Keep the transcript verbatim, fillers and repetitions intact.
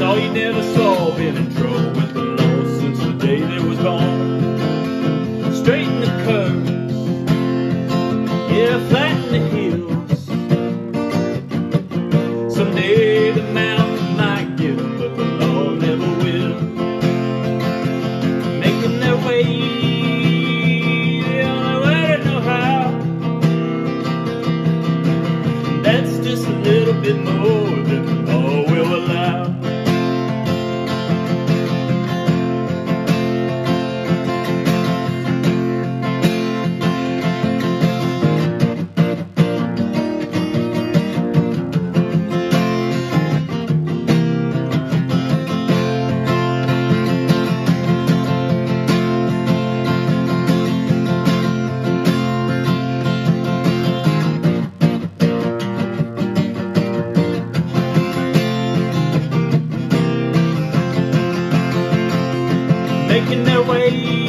saw you never saw, been in trouble with the law since the day they was born. Straighten the curves, yeah, flatten the hills. Someday the mountain might get them, but the law never will. Making their way the only way to know how. That's just a little bit more than the law will allow. Making their way